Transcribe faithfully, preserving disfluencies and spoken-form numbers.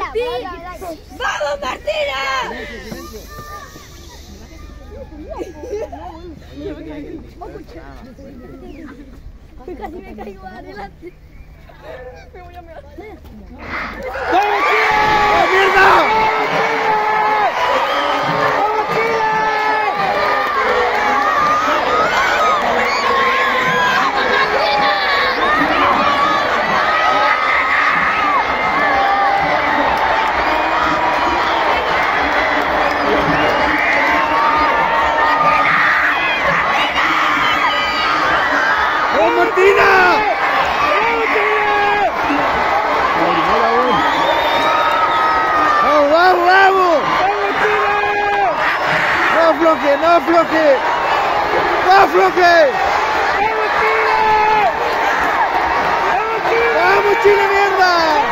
Martín! ¡Vamos, Martina! Casi me caigo adelante. Me voy a mirar. ¡Vamos, mierda! ¡Vamos, Martina! ¡Vamos, vamos, vamos! ¡No afloje, no afloje! ¡No afloje! ¡Vamos, Chile, mierda!